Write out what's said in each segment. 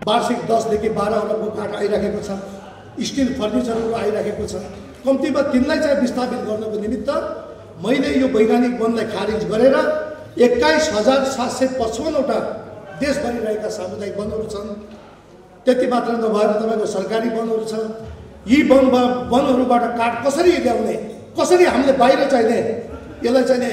वार्षिक 10 देखि 12 अरबको काठ आइराखेको छ, स्टिल फर्निचरहरू आइराखेको छ। कम्तीमा तिनलाई चाहिँ विस्थापित गर्नको निमित्त मैले यो वैधानिक वनलाई खारिज गरेर 21,755वटा देशभरि रहेका सामुदायिक वनहरू छन्। त्यति मात्र नभएर तपाईँको सरकारी वनहरू छ। यी वनहरूबाट काठ कसरी ल्याउने, कसरी हामीले बाहिर चाहिने, यसलाई चाहिने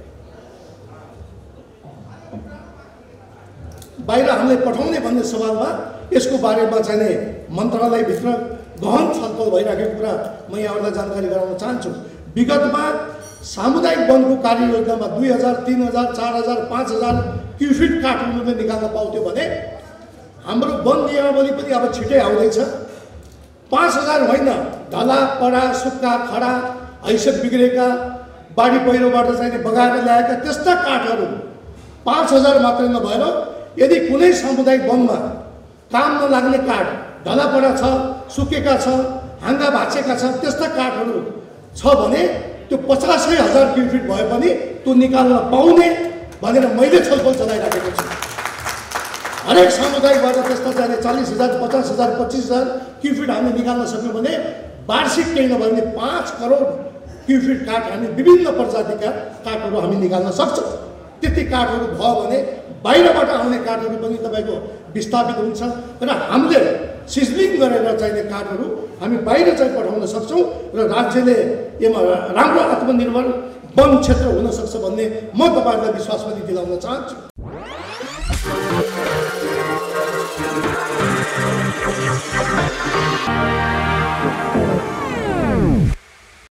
बाहिर हामीले पठाउने भन्ने सवालमा यसको बारेमा चाहिने मन्त्रालयभित्र गहन छलफल भइरहेको कुरा म यहाँहरूलाई जानकारी गराउन चाहन्छु। विगतमा सामुदायिक वनको कार्ययोजनामा 2000, 3000, 4000, 5000 क्युफिट काठ उनीहरूले निकाल्न पाउँथ्यो भने हाम्रो वन नियमावली पनि अब छिटै आउँदैछ। 5000 होइन, ढला पडा सुक्खा खडा हैसियत बिग्रेका बाढी पहिरोबाट चाहिँ बगाएर ल्याएका त्यस्ता काठहरू 5000 मात्रै नभएर यदि कुनै सामुदायिक वनमा काम नलाग्ने काठ ढला पडा छ, सुकेका छ, हाँगा भाँचेका छ, त्यस्ता काठहरू छ भने त्यो 50,000 क्युफिट भए पनि त्यो निकाल्न पाउने भनेर मैले छलफल चलाइराखेको छु। हरेक सामुदायिकबाट त्यस्ता चाहिने 40,000, 50,000, 25,000 क्युफिट हामीले निकाल्न सक्यौँ भने वार्षिक केही नभए पनि 5 करोड क्युफिट काठ हामी विभिन्न प्रजातिका काठहरू हामी निकाल्न सक्छौँ। त्यति काठहरू भयो भने बाहिरबाट आउने काठहरू पनि तपाईँको विस्थापित हुन्छ र हामीले सिजलिङ गरेर चाहिने काठहरू हामी बाहिर चाहिँ पठाउन सक्छौँ र राज्यले यसमा राम्रो आत्मनिर्भर वन क्षेत्र हुन सक्छ भन्ने म तपाईँहरूलाई विश्वास पनि दिलाउन चाहन्छु।